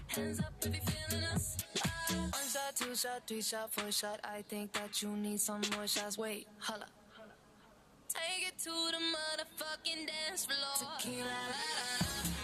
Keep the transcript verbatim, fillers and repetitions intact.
Hands up if you're feeling us. Uh, one shot, two shot, three shot, four shot. I think that you need some more shots. Wait, holla. Take it to the motherfucking dance floor. Tequila, la, la, la.